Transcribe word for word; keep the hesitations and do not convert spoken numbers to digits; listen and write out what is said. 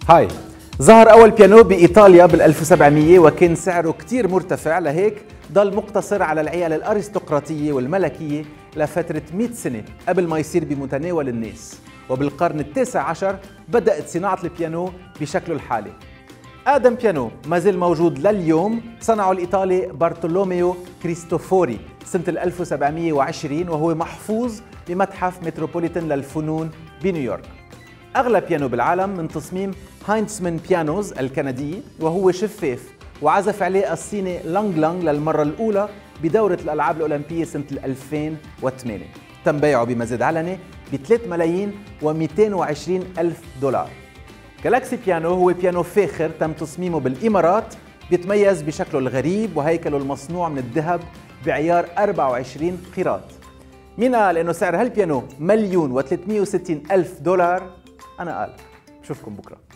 هاي، ظهر أول بيانو بإيطاليا بال ألف وسبعمية وكان سعره كتير مرتفع، لهيك ضل مقتصر على العيال الأرستقراطية والملكية لفترة مئة سنة قبل ما يصير بمتناول الناس. وبالقرن التاسع عشر بدأت صناعة البيانو بشكله الحالي. أقدم بيانو ما زال موجود لليوم صنعه الإيطالي بارتولوميو كريستوفوري سنة ألف وسبعمية وعشرين، وهو محفوظ بمتحف متروبوليتان للفنون بنيويورك. أغلى بيانو بالعالم من تصميم هاينتسمان بيانوز الكندي، وهو شفاف وعزف عليه الصيني لانغ لانغ للمرة الأولى بدورة الألعاب الأولمبية سنة ألفين وثمانية. تم بيعه بمزاد علني ب ثلاثة ملايين ومئتين وعشرين ألف دولار. جالاكسي بيانو هو بيانو فاخر تم تصميمه بالإمارات، بيتميز بشكله الغريب وهيكله المصنوع من الذهب بعيار أربعة وعشرين قيراط. مين قال إنه سعر هالبيانو مليون وثلاثمئة وستين ألف دولار؟ أنا قال. بشوفكم بكرة.